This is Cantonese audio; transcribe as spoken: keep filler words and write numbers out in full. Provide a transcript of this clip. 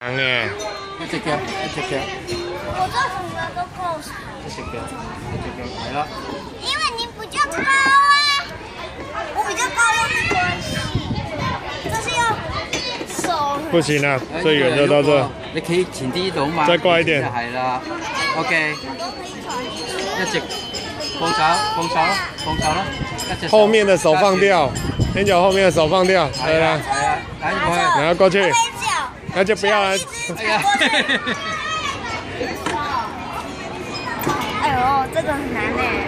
长哎， 一隻腳，一隻腳， 我做什麼都夠長。 一隻腳，一隻腳，係啦。 因為你比較高啊，我比較高又沒關係，這是要手。 不行啊，最遠就到這。 你企前啲度嘛。 再過一點。 係啦 ，OK。一直放手，放手，放手啦。一隻。後面的手放掉 ，Angel 後面的手放掉，對啦。 係啊，來過去。 然後過去。那就不要了。 哎呦，這個很難呢。